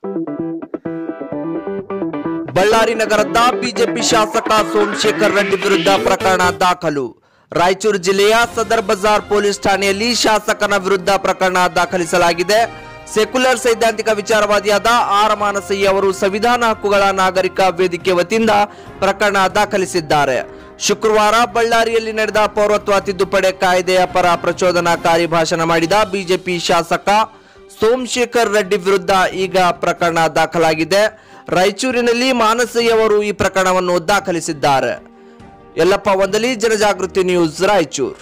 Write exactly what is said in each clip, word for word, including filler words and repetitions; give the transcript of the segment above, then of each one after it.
ಬಳ್ಳಾರಿ ನಗರದ ಬಿಜೆಪಿ ಶಾಸಕ ಸೋಮಶೇಖರ್ ರೆಡ್ಡಿ ವಿರುದ್ಧ ಪ್ರಕರಣ ದಾಖಲು. ರಾಯಚೂರು ಜಿಲ್ಲೆಯ ಸದರ್ ಬಜಾರ್ ಪೊಲೀಸ್ ಠಾಣೆಯಲ್ಲಿ ಶಾಸಕನ ವಿರುದ್ಧ ಪ್ರಕರಣ ದಾಖಲಿಸಲಾಗಿದೆ. ಸೆಕ್ಯುಲರ್ ಸೈದ್ಧಾಂತಿಕ ವಿಚಾರವಾದಿಯಾದ ಆರ್ ಮಾನಸಯ್ಯ ಅವರು ಸಂವಿಧಾನ ಹಕ್ಕುಗಳ ನಾಗರಿಕ ವೇದಿಕೆ ವತಿಯಿಂದ ಪ್ರಕರಣ ದಾಖಲಿಸಿದ್ದಾರೆ. ಶುಕ್ರವಾರ ಬಳ್ಳಾರಿಯಲ್ಲಿ ನಡೆದ ಪೌರತ್ವ ತಿದ್ದುಪಡಿ ಕಾಯ್ದೆಯ ಪರ ಪ್ರಚೋದನಾಕಾರಿ ಭಾಷಣ ಮಾಡಿದ ಬಿಜೆಪಿ ಶಾಸಕ ಸೋಮಶೇಖರ್ ರೆಡ್ಡಿ ವಿರುದ್ಧ ಈಗ ಪ್ರಕರಣ ದಾಖಲಾಗಿದೆ. ರಾಯಚೂರಿನಲ್ಲಿ ಮಾನಸಯ್ಯ ಅವರು ಈ ಪ್ರಕರಣವನ್ನು ದಾಖಲಿಸಿದ್ದಾರೆ. ಯಲ್ಲಪ್ಪ ವಂದಲಿ, ಜನಜಾಗೃತಿ ನ್ಯೂಸ್, ರಾಯಚೂರು.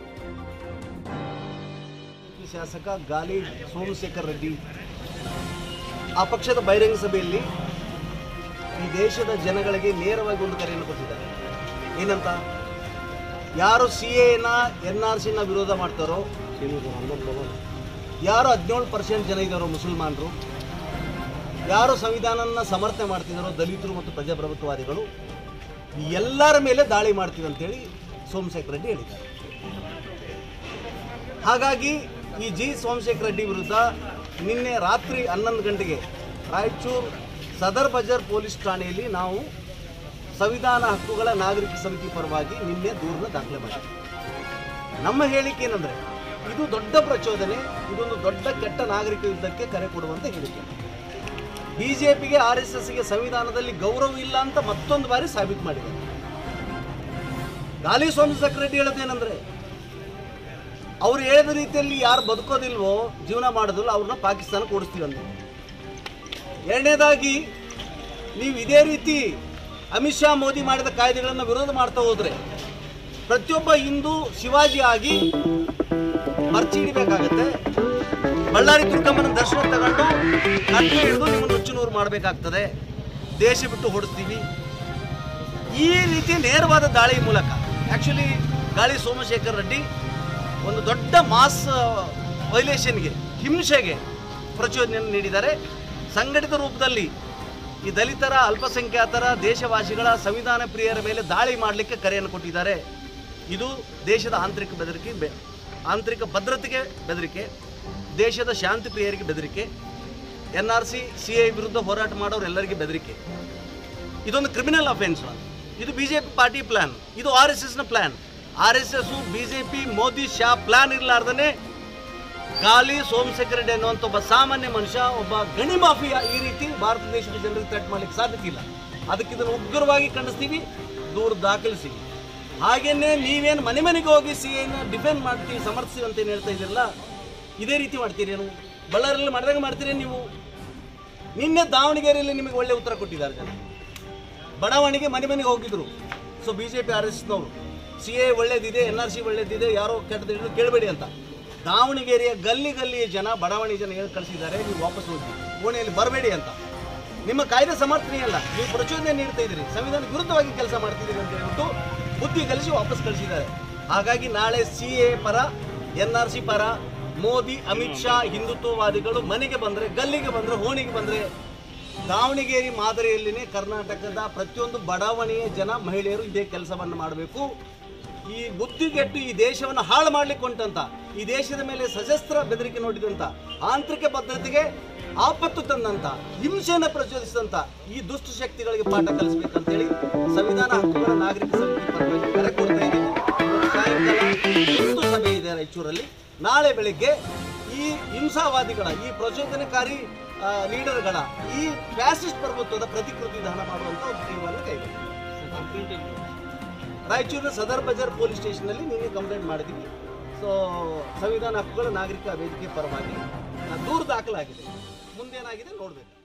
ಶಾಸಕ ಗಾಲಿ ಸೋಮಶೇಖರ್ ರೆಡ್ಡಿ ಆ ಪಕ್ಷದ ಬಹಿರಂಗ ಸಭೆಯಲ್ಲಿ ಈ ದೇಶದ ಜನಗಳಿಗೆ ನೇರವಾಗಿ ಒಂದು ಕರೆಯನ್ನು ಕೊಟ್ಟಿದ್ದಾರೆ. ಏನಂತ? ಯಾರು ಸಿ ಎನ ಎನ್ ಆರ್ ಸಿನ ವಿರೋಧ ಮಾಡ್ತಾರೋ, ಯಾರು ಹದಿನೇಳು ಪರ್ಸೆಂಟ್ ಜನ ಇದ್ದಾರೋ ಮುಸಲ್ಮಾನರು, ಯಾರು ಸಂವಿಧಾನನ ಸಮರ್ಥನೆ ಮಾಡ್ತಿದ್ದಾರೋ ದಲಿತರು ಮತ್ತು ಪ್ರಜಾಪ್ರಭುತ್ವವಾದಿಗಳು, ಎಲ್ಲರ ಮೇಲೆ ದಾಳಿ ಮಾಡ್ತೀವಿ ಅಂತೇಳಿ ಸೋಮಶೇಖರ್ ರೆಡ್ಡಿ ಹೇಳಿದ್ದಾರೆ. ಹಾಗಾಗಿ ಈ ಜಿ ಸೋಮಶೇಖರ್ ರೆಡ್ಡಿ ವಿರುದ್ಧ ನಿನ್ನೆ ರಾತ್ರಿ ಹನ್ನೊಂದು ಗಂಟೆಗೆ ರಾಯಚೂರು ಸದರ್ ಬಜಾರ್ ಪೊಲೀಸ್ ಠಾಣೆಯಲ್ಲಿ ನಾವು ಸಂವಿಧಾನ ಹಕ್ಕುಗಳ ನಾಗರಿಕ ಸಮಿತಿ ಪರವಾಗಿ ನಿನ್ನೆ ದೂರನ್ನ ದಾಖಲೆ ಮಾಡಿದ್ವಿ. ನಮ್ಮ ಹೇಳಿಕೆ ಏನಂದರೆ, ಇದು ದೊಡ್ಡ ಪ್ರಚೋದನೆ, ಇದೊಂದು ದೊಡ್ಡ ಕೆಟ್ಟ ನಾಗರಿಕ ಯುದ್ಧಕ್ಕೆ ಕರೆ ಕೊಡುವಂತ ಹೇಳಿಕೆ. ಬಿಜೆಪಿಗೆ ಆರ್ ಎಸ್ ಎಸ್ಗೆ ಸಂವಿಧಾನದಲ್ಲಿ ಗೌರವ ಇಲ್ಲ ಅಂತ ಮತ್ತೊಂದು ಬಾರಿ ಸಾಬೀತು ಮಾಡಿದ್ದಾರೆ. ಗಾಲಿ ಸೋಮಶೇಖರ್ ರೆಡ್ಡಿ ಹೇಳೋದೇನೆಂದರೆ, ಅವ್ರು ಹೇಳಿದ ರೀತಿಯಲ್ಲಿ ಯಾರು ಬದುಕೋದಿಲ್ವೋ, ಜೀವನ ಮಾಡೋದಿಲ್ಲ, ಅವ್ರನ್ನ ಪಾಕಿಸ್ತಾನಕ್ಕೆ ಓಡಿಸ್ತೀವಿ ಅಂತ. ಎರಡನೇದಾಗಿ, ನೀವು ಇದೇ ರೀತಿ ಅಮಿತ್ ಶಾ ಮೋದಿ ಮಾಡಿದ ಕಾಯ್ದೆಗಳನ್ನು ವಿರೋಧ ಮಾಡ್ತಾ ಹೋದ್ರೆ ಪ್ರತಿಯೊಬ್ಬ ಹಿಂದೂ ಶಿವಾಜಿ ಆಗಿ ಮರ್ಚಿ ಹಿಡಿಬೇಕಾಗತ್ತೆ. ಬಳ್ಳಾರಿ ದುರ್ಗಮ್ಮನ ದರ್ಶನ ತಗೊಂಡು ಕಟ್ಟೆ ಹಿಡಿದು ನಿಮ್ಮನ್ನು ನುಚ್ಚುನೂರು ಮಾಡಬೇಕಾಗ್ತದೆ. ದೇಶ ಬಿಟ್ಟು ಹೊಡಿಸ್ತೀವಿ. ಈ ರೀತಿ ನೇರವಾದ ದಾಳಿ ಮೂಲಕ ಆ್ಯಕ್ಚುಲಿ ಗಾಲಿ ಸೋಮಶೇಖರ್ ರೆಡ್ಡಿ ಒಂದು ದೊಡ್ಡ ಮಾಸ್ ವೈಲೇಷನ್ಗೆ, ಹಿಂಸೆಗೆ ಪ್ರಚೋದನೆಯನ್ನು ನೀಡಿದ್ದಾರೆ. ಸಂಘಟಿತ ರೂಪದಲ್ಲಿ ಈ ದಲಿತರ, ಅಲ್ಪಸಂಖ್ಯಾತರ, ದೇಶವಾಸಿಗಳ, ಸಂವಿಧಾನ ಪ್ರಿಯರ ಮೇಲೆ ದಾಳಿ ಮಾಡಲಿಕ್ಕೆ ಕರೆಯನ್ನು ಕೊಟ್ಟಿದ್ದಾರೆ. ಇದು ದೇಶದ ಆಂತರಿಕ ಬೆದರಿಕೆ, ಆಂತರಿಕ ಭದ್ರತೆಗೆ ಬೆದರಿಕೆ, ದೇಶದ ಶಾಂತಿ ಪ್ರಿಯರಿಗೆ ಬೆದರಿಕೆ, N R C C I ವಿರುದ್ಧ ಹೋರಾಟ ಮಾಡೋರೆಲ್ಲರಿಗೆ ಬೆದರಿಕೆ. ಇದೊಂದು ಕ್ರಿಮಿನಲ್ ಅಫೆನ್ಸ್. ಇದು B J P party plan, ಇದು ಆರ್ ಎಸ್ ಎಸ್ನ plan. R S S, B J P, Modi, Shah plan ಇರಲಾರ್ದೇ ಗಾಲಿ ಸೋಮಶೇಖರ್ ರೆಡ್ಡಿ ಅನ್ನುವಂಥ ಒಬ್ಬ ಸಾಮಾನ್ಯ ಮನುಷ್ಯ, ಒಬ್ಬ ಗಣಿ ಮಾಫಿಯಾ ಈ ರೀತಿ ಭಾರತ ದೇಶದ ಜನರಿಗೆ ಥ್ರೆಟ್ ಮಾಡಲಿಕ್ಕೆ ಸಾಧ್ಯತೆ ಇಲ್ಲ. ಅದಕ್ಕೆ ಇದನ್ನು ಉಗ್ರವಾಗಿ ಖಂಡಿಸ್ತೀವಿ, ದೂರ ದಾಖಲಿಸ್ತೀವಿ. ಹಾಗೇನೆ ನೀವೇನು ಮನೆ ಮನೆಗೆ ಹೋಗಿ ಸಿ ಎನ ಡಿಫೆಂಡ್ ಮಾಡ್ತೀವಿ, ಸಮರ್ಥಿಸ್ತೀವಿ ಅಂತ ಏನು ಹೇಳ್ತಾ ಇದ್ದೀರಲ್ಲ, ಇದೇ ರೀತಿ ಮಾಡ್ತೀರೇನು? ಬಳ್ಳಾರಿಯಲ್ಲಿ ಮಾಡಿದಾಗ ಮಾಡ್ತೀರಿ ನೀವು. ನಿನ್ನೆ ದಾವಣಗೆರೆಯಲ್ಲಿ ನಿಮಗೆ ಒಳ್ಳೆ ಉತ್ತರ ಕೊಟ್ಟಿದ್ದಾರೆ ಜನ. ಬಡಾವಣೆಗೆ ಮನೆ ಮನೆಗೆ ಹೋಗಿದ್ರು. So B J P R S ಎಸ್ನವರು ಸಿ ಎ ಒಳ್ಳೇದಿದೆ, ಎನ್ ಆರ್ ಸಿ ಒಳ್ಳೇದಿದೆ, ಯಾರೋ ಕೆಟ್ಟದಿದ್ರು ಕೇಳಬೇಡಿ ಅಂತ. ದಾವಣಗೆರೆಯ ಗಲ್ಲಿ ಗಲ್ಲಿಯ ಜನ, ಬಡಾವಣೆ ಜನ ಹೇಳಿ ಕಳಿಸಿದ್ದಾರೆ, ನೀವು ವಾಪಸ್ ಹೋಗಿ ಓಣೆಯಲ್ಲಿ ಬರಬೇಡಿ ಅಂತ. ನಿಮ್ಮ ಕಾಯ್ದೆ ಸಮರ್ಥನೆ ಅಲ್ಲ, ನೀವು ಪ್ರಚೋದನೆ ನೀಡ್ತಾ ಇದ್ದೀರಿ, ಸಂವಿಧಾನ ವಿರುದ್ಧವಾಗಿ ಕೆಲಸ ಮಾಡ್ತಿದ್ದೀರಿ ಅಂತ ಹೇಳ್ಬಿಟ್ಟು ಬುದ್ಧಿ ಕಲಿಸಿ ವಾಪಸ್ ಕಳಿಸಿದ್ದಾರೆ. ಹಾಗಾಗಿ ನಾಳೆ ಸಿ ಎ ಪರ, ಎನ್ ಆರ್ ಸಿ ಪರ ಮೋದಿ, ಅಮಿತ್ ಶಾ, ಹಿಂದುತ್ವವಾದಿಗಳು ಮನೆಗೆ ಬಂದರೆ, ಗಲ್ಲಿಗೆ ಬಂದರೆ, ಓಣಿಗೆ ಬಂದರೆ, ದಾವಣಗೆರೆ ಮಾದರಿಯಲ್ಲಿನೇ ಕರ್ನಾಟಕದ ಪ್ರತಿಯೊಂದು ಬಡಾವಣೆಯ ಜನ, ಮಹಿಳೆಯರು ಇದೇ ಕೆಲಸವನ್ನು ಮಾಡಬೇಕು. ಈ ಬುದ್ಧಿಗೆಟ್ಟು ಈ ದೇಶವನ್ನು ಹಾಳು ಮಾಡಲಿಕ್ಕೆ ಹೊಂಟಂತ, ಈ ದೇಶದ ಮೇಲೆ ಸಶಸ್ತ್ರ ಬೆದರಿಕೆ ನೋಡಿದಂಥ, ಆಂತರಿಕ ಭದ್ರತೆಗೆ ಆಪತ್ತು ತಂದಂಥ, ಹಿಂಸೆಯನ್ನು ಪ್ರಚೋದಿಸಿದಂಥ ಈ ದುಷ್ಟ ಶಕ್ತಿಗಳಿಗೆ ಪಾಠ ಕಲಿಸಬೇಕಂತೇಳಿ ಸಂವಿಧಾನ ಹಕ್ಕುಗಳ ನಾಗರಿಕ ಸಮಿತಿ ಪರವಾಗಿ ಕರೆ ಕೊಡ್ತಾ ಇದ್ದೀನಿ. ಸಾಯಂಕಾಲ ಒಂದು ಸಭೆ ಇದೆ ರಾಯಚೂರಲ್ಲಿ. ನಾಳೆ ಬೆಳಿಗ್ಗೆ ಈ ಹಿಂಸಾವಾದಿಗಳ, ಈ ಪ್ರಚೋದನಕಾರಿ ಲೀಡರ್ಗಳ, ಈ ಫ್ಯಾಸಿಸ್ಟ್ ಪ್ರಭುತ್ವದ ಪ್ರತಿಕೃತಿ ದಹನ ಮಾಡುವಂಥ ಒಂದು ತೀರ್ಮಾನ ಕೈಗೊಂಡಿದೆ. ರಾಯಚೂರಿನ ಸದರ್ ಬಜಾರ್ ಪೊಲೀಸ್ ಸ್ಟೇಷನಲ್ಲಿ ನಿನ್ನೆ ಕಂಪ್ಲೇಂಟ್ ಮಾಡಿದ್ವಿ. ಸೊ ಸಂವಿಧಾನ ಹಕ್ಕುಗಳ ನಾಗರಿಕ ವೇದಿಕೆ ಪರವಾಗಿ ದೂರು ದಾಖಲಾಗಿದೆ. ಮುಂದೇನಾಗಿದೆ ನೋಡಬೇಕು.